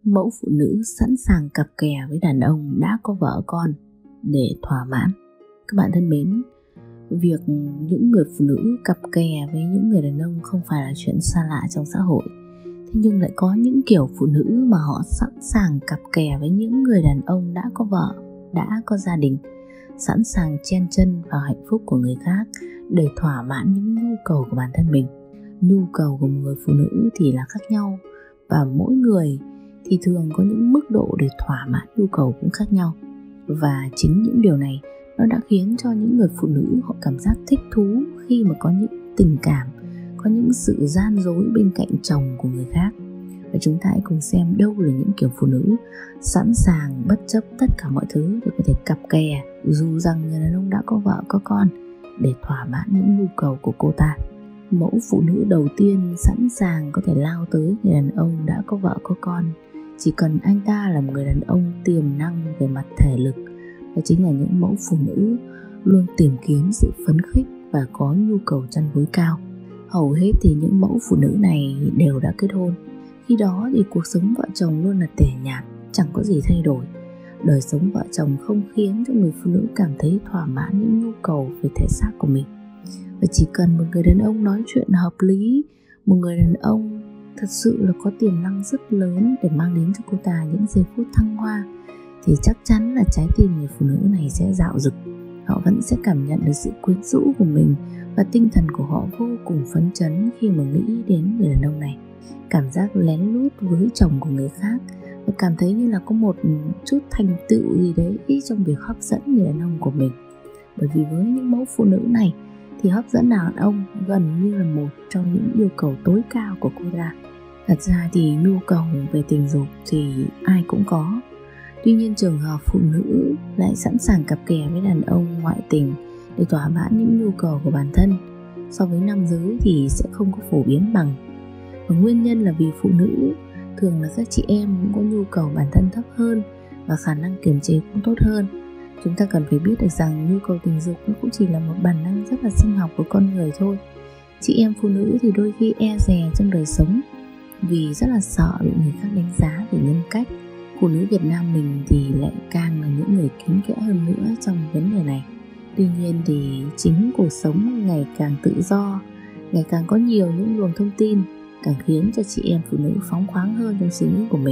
Mẫu phụ nữ sẵn sàng cặp kè với đàn ông đã có vợ con để thỏa mãn. Các bạn thân mến, việc những người phụ nữ cặp kè với những người đàn ông không phải là chuyện xa lạ trong xã hội. Thế nhưng lại có những kiểu phụ nữ mà họ sẵn sàng cặp kè với những người đàn ông đã có vợ, đã có gia đình, sẵn sàng chen chân vào hạnh phúc của người khác để thỏa mãn những nhu cầu của bản thân mình. Nhu cầu của một người phụ nữ thì là khác nhau, và mỗi người thì thường có những mức độ để thỏa mãn nhu cầu cũng khác nhau. Và chính những điều này nó đã khiến cho những người phụ nữ họ cảm giác thích thú khi mà có những tình cảm, có những sự gian dối bên cạnh chồng của người khác. Và chúng ta hãy cùng xem đâu là những kiểu phụ nữ sẵn sàng bất chấp tất cả mọi thứ để có thể cặp kè dù rằng người đàn ông đã có vợ có con để thỏa mãn những nhu cầu của cô ta. Mẫu phụ nữ đầu tiên sẵn sàng có thể lao tới người đàn ông đã có vợ có con chỉ cần anh ta là một người đàn ông tiềm năng về mặt thể lực. Đó chính là những mẫu phụ nữ luôn tìm kiếm sự phấn khích và có nhu cầu chăn gối cao. Hầu hết thì những mẫu phụ nữ này đều đã kết hôn. Khi đó thì cuộc sống vợ chồng luôn là tẻ nhạt, chẳng có gì thay đổi. Đời sống vợ chồng không khiến cho người phụ nữ cảm thấy thỏa mãn những nhu cầu về thể xác của mình. Và chỉ cần một người đàn ông nói chuyện hợp lý, một người đàn ông thật sự là có tiềm năng rất lớn để mang đến cho cô ta những giây phút thăng hoa, thì chắc chắn là trái tim người phụ nữ này sẽ dạo dực. Họ vẫn sẽ cảm nhận được sự quyến rũ của mình, và tinh thần của họ vô cùng phấn chấn khi mà nghĩ đến người đàn ông này. Cảm giác lén lút với chồng của người khác và cảm thấy như là có một chút thành tựu gì đấy trong việc hấp dẫn người đàn ông của mình. Bởi vì với những mẫu phụ nữ này thì hấp dẫn đàn ông gần như là một trong những yêu cầu tối cao của cô ta. Thật ra thì nhu cầu về tình dục thì ai cũng có. Tuy nhiên trường hợp phụ nữ lại sẵn sàng cặp kè với đàn ông ngoại tình để thỏa mãn những nhu cầu của bản thân so với nam giới thì sẽ không có phổ biến bằng. Và nguyên nhân là vì phụ nữ thường là các chị em cũng có nhu cầu bản thân thấp hơn và khả năng kiềm chế cũng tốt hơn. Chúng ta cần phải biết được rằng nhu cầu tình dục nó cũng chỉ là một bản năng rất là sinh học của con người thôi. Chị em phụ nữ thì đôi khi e dè trong đời sống vì rất là sợ bị người khác đánh giá về nhân cách. Phụ nữ Việt Nam mình thì lại càng là những người kín kẽ hơn nữa trong vấn đề này. Tuy nhiên thì chính cuộc sống ngày càng tự do, ngày càng có nhiều những luồng thông tin, càng khiến cho chị em phụ nữ phóng khoáng hơn trong suy nghĩ của mình.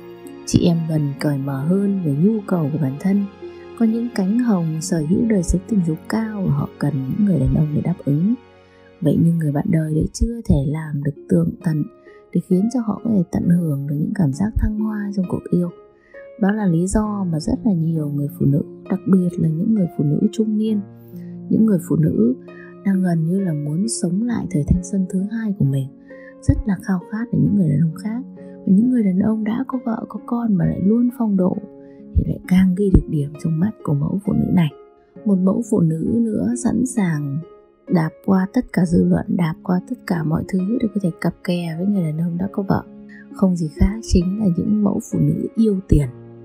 Chị em gần cởi mở hơn về nhu cầu của bản thân, có những cánh hồng sở hữu đời sống tình dục cao và họ cần những người đàn ông để đáp ứng. Vậy nhưng người bạn đời lại chưa thể làm được tường tận để khiến cho họ có thể tận hưởng được những cảm giác thăng hoa trong cuộc yêu. Đó là lý do mà rất là nhiều người phụ nữ, đặc biệt là những người phụ nữ trung niên, những người phụ nữ đang gần như là muốn sống lại thời thanh xuân thứ hai của mình, rất là khao khát để những người đàn ông khác. Và những người đàn ông đã có vợ có con mà lại luôn phong độ thì lại càng ghi được điểm trong mắt của mẫu phụ nữ này. Một mẫu phụ nữ nữa sẵn sàng đạp qua tất cả dư luận, đạp qua tất cả mọi thứ để có thể cặp kè với người đàn ông đã có vợ, không gì khác chính là những mẫu phụ nữ yêu tiền.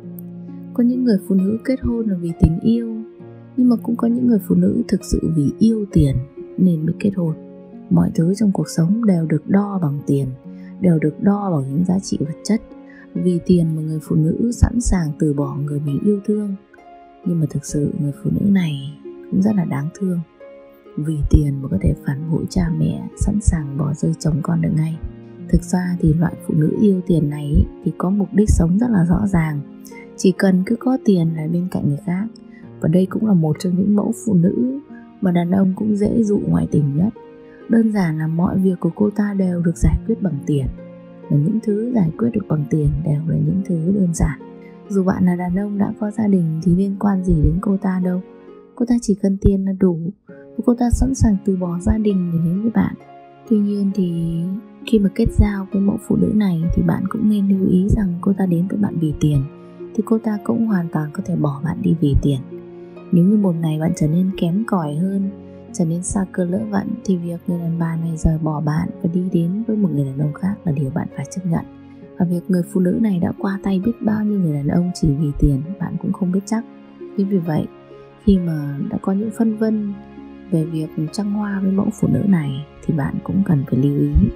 Có những người phụ nữ kết hôn là vì tình yêu, nhưng mà cũng có những người phụ nữ thực sự vì yêu tiền nên mới kết hôn. Mọi thứ trong cuộc sống đều được đo bằng tiền, đều được đo bằng những giá trị vật chất. Vì tiền mà người phụ nữ sẵn sàng từ bỏ người mình yêu thương. Nhưng mà thực sự người phụ nữ này cũng rất là đáng thương. Vì tiền mà có thể phản bội cha mẹ, sẵn sàng bỏ rơi chồng con được ngay. Thực ra thì loại phụ nữ yêu tiền này thì có mục đích sống rất là rõ ràng. Chỉ cần cứ có tiền là bên cạnh người khác. Và đây cũng là một trong những mẫu phụ nữ mà đàn ông cũng dễ dụ ngoại tình nhất. Đơn giản là mọi việc của cô ta đều được giải quyết bằng tiền. Và những thứ giải quyết được bằng tiền đều là những thứ đơn giản. Dù bạn là đàn ông đã có gia đình thì liên quan gì đến cô ta đâu. Cô ta chỉ cần tiền là đủ. Và cô ta sẵn sàng từ bỏ gia đình để đến với bạn. Tuy nhiên thì khi mà kết giao với mẫu phụ nữ này thì bạn cũng nên lưu ý rằng cô ta đến với bạn vì tiền thì cô ta cũng hoàn toàn có thể bỏ bạn đi vì tiền. Nếu như một ngày bạn trở nên kém cỏi hơn, trở nên xa cơ lỡ vận thì việc người đàn bà này rời bỏ bạn và đi đến với một người đàn ông khác là điều bạn phải chấp nhận. Và việc người phụ nữ này đã qua tay biết bao nhiêu người đàn ông chỉ vì tiền bạn cũng không biết chắc. Vì vậy khi mà đã có những phân vân về việc trăng hoa với mẫu phụ nữ này thì bạn cũng cần phải lưu ý.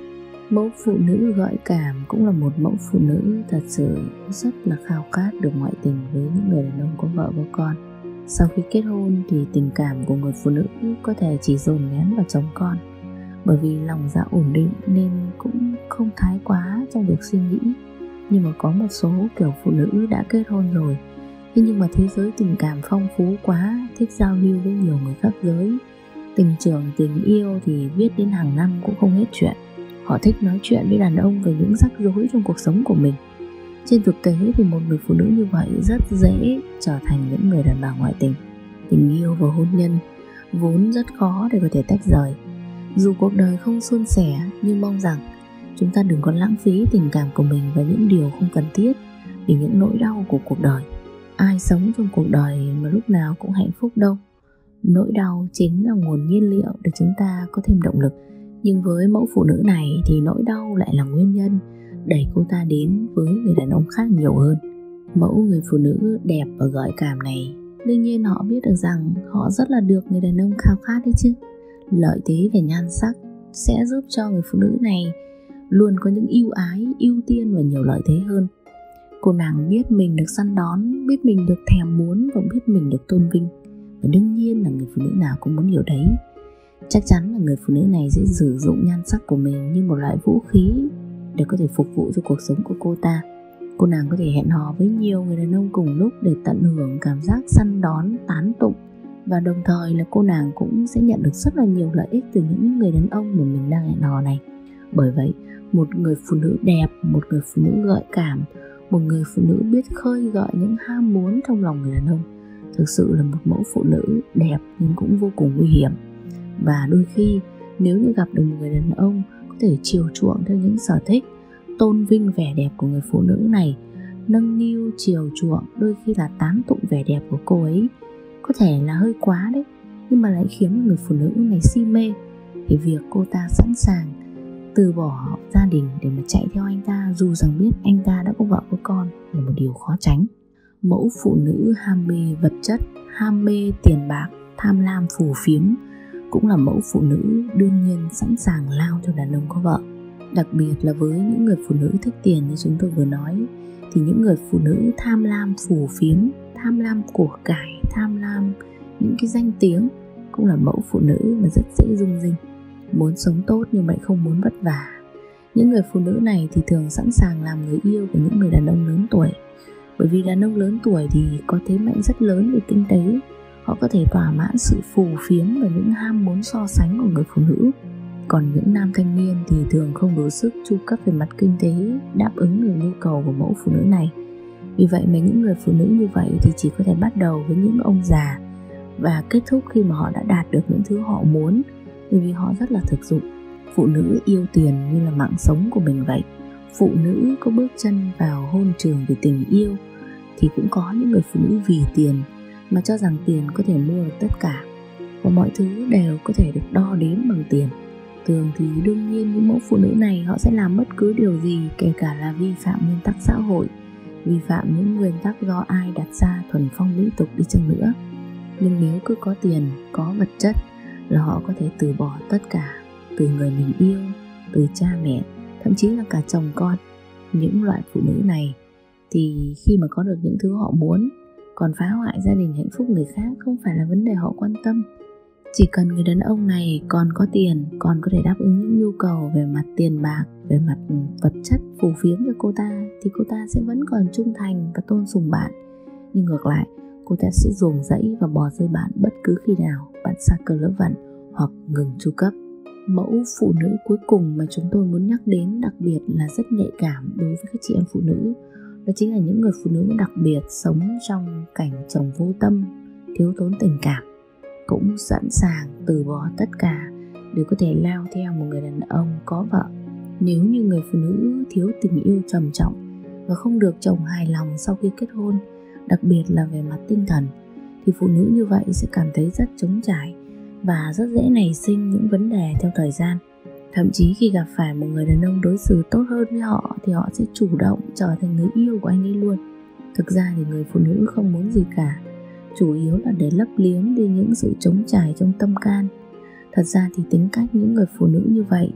Mẫu phụ nữ gợi cảm cũng là một mẫu phụ nữ thật sự rất là khao khát được ngoại tình với những người đàn ông có vợ có con. Sau khi kết hôn thì tình cảm của người phụ nữ có thể chỉ dồn nén vào chồng con, bởi vì lòng dạ ổn định nên cũng không thái quá trong việc suy nghĩ. Nhưng mà có một số kiểu phụ nữ đã kết hôn rồi, thế nhưng mà thế giới tình cảm phong phú quá, thích giao lưu với nhiều người khác giới. Tình trường tình yêu thì viết đến hàng năm cũng không hết chuyện. Họ thích nói chuyện với đàn ông về những rắc rối trong cuộc sống của mình. Trên thực tế thì một người phụ nữ như vậy rất dễ trở thành những người đàn bà ngoại tình. Tình yêu và hôn nhân vốn rất khó để có thể tách rời. Dù cuộc đời không suôn sẻ, nhưng mong rằng chúng ta đừng có lãng phí tình cảm của mình vào những điều không cần thiết vì những nỗi đau của cuộc đời. Ai sống trong cuộc đời mà lúc nào cũng hạnh phúc đâu. Nỗi đau chính là nguồn nhiên liệu để chúng ta có thêm động lực. Nhưng với mẫu phụ nữ này thì nỗi đau lại là nguyên nhân đẩy cô ta đến với người đàn ông khác nhiều hơn. Mẫu người phụ nữ đẹp và gợi cảm này, đương nhiên họ biết được rằng họ rất là được người đàn ông khao khát đấy chứ. Lợi thế về nhan sắc sẽ giúp cho người phụ nữ này luôn có những ưu ái, ưu tiên và nhiều lợi thế hơn. Cô nàng biết mình được săn đón, biết mình được thèm muốn và biết mình được tôn vinh. Và đương nhiên là người phụ nữ nào cũng muốn điều đấy. Chắc chắn là người phụ nữ này sẽ sử dụng nhan sắc của mình như một loại vũ khí để có thể phục vụ cho cuộc sống của cô ta. Cô nàng có thể hẹn hò với nhiều người đàn ông cùng lúc để tận hưởng cảm giác săn đón, tán tụng. Và đồng thời là cô nàng cũng sẽ nhận được rất là nhiều lợi ích từ những người đàn ông mà mình đang hẹn hò này. Bởi vậy, một người phụ nữ đẹp, một người phụ nữ gợi cảm, một người phụ nữ biết khơi gợi những ham muốn trong lòng người đàn ông, thực sự là một mẫu phụ nữ đẹp nhưng cũng vô cùng nguy hiểm. Và đôi khi nếu như gặp được một người đàn ông có thể chiều chuộng theo những sở thích, tôn vinh vẻ đẹp của người phụ nữ này, nâng niu chiều chuộng, đôi khi là tán tụng vẻ đẹp của cô ấy, có thể là hơi quá đấy, nhưng mà lại khiến người phụ nữ này si mê, thì việc cô ta sẵn sàng từ bỏ gia đình để mà chạy theo anh ta, dù rằng biết anh ta đã có vợ có con, là một điều khó tránh. Mẫu phụ nữ ham mê vật chất, ham mê tiền bạc, tham lam phù phiếm cũng là mẫu phụ nữ đương nhiên sẵn sàng lao theo đàn ông có vợ. Đặc biệt là với những người phụ nữ thích tiền như chúng tôi vừa nói, thì những người phụ nữ tham lam phù phiếm, tham lam của cải, tham lam những cái danh tiếng cũng là mẫu phụ nữ mà rất dễ rung rinh, muốn sống tốt nhưng lại không muốn vất vả. Những người phụ nữ này thì thường sẵn sàng làm người yêu của những người đàn ông lớn tuổi, bởi vì đàn ông lớn tuổi thì có thế mạnh rất lớn về kinh tế. Họ có thể thỏa mãn sự phù phiếm và những ham muốn so sánh của người phụ nữ. Còn những nam thanh niên thì thường không đủ sức chu cấp về mặt kinh tế đáp ứng được nhu cầu của mẫu phụ nữ này. Vì vậy mà những người phụ nữ như vậy thì chỉ có thể bắt đầu với những ông già và kết thúc khi mà họ đã đạt được những thứ họ muốn, bởi vì họ rất là thực dụng. Phụ nữ yêu tiền như là mạng sống của mình vậy. Phụ nữ có bước chân vào hôn trường vì tình yêu, thì cũng có những người phụ nữ vì tiền mà cho rằng tiền có thể mua được tất cả, và mọi thứ đều có thể được đo đếm bằng tiền. Thường thì đương nhiên những mẫu phụ nữ này họ sẽ làm bất cứ điều gì, kể cả là vi phạm nguyên tắc xã hội, vi phạm những nguyên tắc do ai đặt ra thuần phong mỹ tục đi chăng nữa. Nhưng nếu cứ có tiền, có vật chất là họ có thể từ bỏ tất cả, từ người mình yêu, từ cha mẹ, thậm chí là cả chồng con. Những loại phụ nữ này thì khi mà có được những thứ họ muốn, còn phá hoại gia đình hạnh phúc người khác không phải là vấn đề họ quan tâm. Chỉ cần người đàn ông này còn có tiền, còn có thể đáp ứng những nhu cầu về mặt tiền bạc, về mặt vật chất phù phiếm cho cô ta, thì cô ta sẽ vẫn còn trung thành và tôn sùng bạn. Nhưng ngược lại, cô ta sẽ ruồng rẫy và bỏ rơi bạn bất cứ khi nào bạn sa cơ lỡ vận hoặc ngừng chu cấp. Mẫu phụ nữ cuối cùng mà chúng tôi muốn nhắc đến, đặc biệt là rất nhạy cảm đối với các chị em phụ nữ, đó chính là những người phụ nữ đặc biệt sống trong cảnh chồng vô tâm, thiếu thốn tình cảm, cũng sẵn sàng từ bỏ tất cả để có thể lao theo một người đàn ông có vợ. Nếu như người phụ nữ thiếu tình yêu trầm trọng và không được chồng hài lòng sau khi kết hôn, đặc biệt là về mặt tinh thần, thì phụ nữ như vậy sẽ cảm thấy rất trống trải và rất dễ nảy sinh những vấn đề theo thời gian. Thậm chí khi gặp phải một người đàn ông đối xử tốt hơn với họ thì họ sẽ chủ động trở thành người yêu của anh ấy luôn. Thực ra thì người phụ nữ không muốn gì cả, chủ yếu là để lấp liếm đi những sự trống trải trong tâm can. Thật ra thì tính cách những người phụ nữ như vậy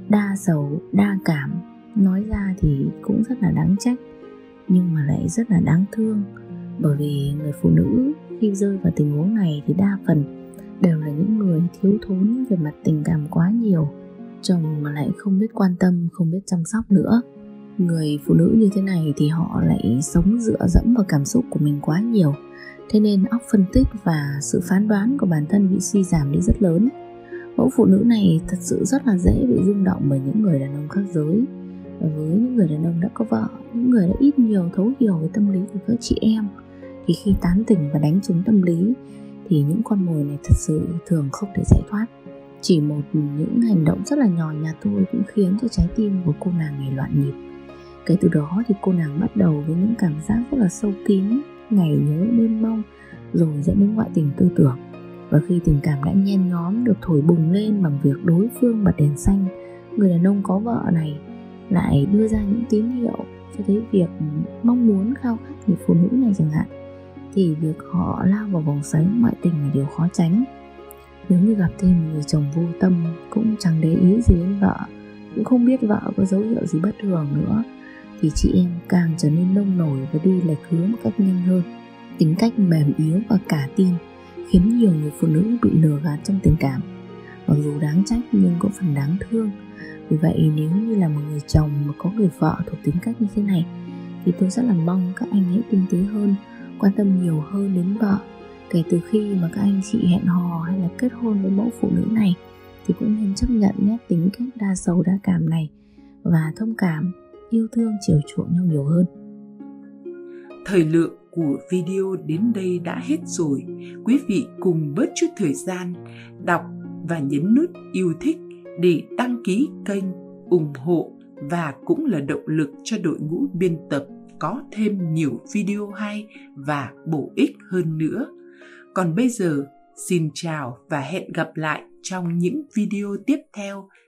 đa sầu, đa cảm. Nói ra thì cũng rất là đáng trách, nhưng mà lại rất là đáng thương. Bởi vì người phụ nữ khi rơi vào tình huống này thì đa phần đều là những người thiếu thốn về mặt tình cảm quá nhiều. Chồng mà lại không biết quan tâm, không biết chăm sóc nữa. Người phụ nữ như thế này thì họ lại sống dựa dẫm vào cảm xúc của mình quá nhiều. Thế nên óc phân tích và sự phán đoán của bản thân bị suy giảm đi rất lớn. Mẫu phụ nữ này thật sự rất là dễ bị rung động bởi những người đàn ông khác giới. Và với những người đàn ông đã có vợ, những người đã ít nhiều thấu hiểu về tâm lý của các chị em, thì khi tán tỉnh và đánh trúng tâm lý thì những con mồi này thật sự thường không thể giải thoát. Chỉ một những hành động rất là nhỏ nhặt thôi cũng khiến cho trái tim của cô nàng này loạn nhịp. Kể từ đó thì cô nàng bắt đầu với những cảm giác rất là sâu kín, ngày nhớ đêm mong, rồi dẫn đến ngoại tình tư tưởng. Và khi tình cảm đã nhen nhóm được thổi bùng lên bằng việc đối phương bật đèn xanh, người đàn ông có vợ này lại đưa ra những tín hiệu cho thấy việc mong muốn khao khát người phụ nữ này chẳng hạn, thì việc họ lao vào vòng xoáy ngoại tình là điều khó tránh. Nếu như gặp thêm một người chồng vô tâm, cũng chẳng để ý gì đến vợ, cũng không biết vợ có dấu hiệu gì bất thường nữa, thì chị em càng trở nên nông nổi và đi lệch hướng một cách nhanh hơn. Tính cách mềm yếu và cả tin khiến nhiều người phụ nữ bị lừa gạt trong tình cảm. Mặc dù đáng trách nhưng cũng phần đáng thương. Vì vậy nếu như là một người chồng mà có người vợ thuộc tính cách như thế này, thì tôi rất là mong các anh hãy tinh tế hơn, quan tâm nhiều hơn đến vợ. Kể từ khi mà các anh chị hẹn hò hay là kết hôn với mẫu phụ nữ này, thì cũng nên chấp nhận nét tính cách đa sầu đa cảm này và thông cảm, yêu thương, chiều chuộng nhau nhiều hơn. Thời lượng của video đến đây đã hết rồi. Quý vị cùng bớt chút thời gian đọc và nhấn nút yêu thích để đăng ký kênh, ủng hộ và cũng là động lực cho đội ngũ biên tập có thêm nhiều video hay và bổ ích hơn nữa. Còn bây giờ, xin chào và hẹn gặp lại trong những video tiếp theo.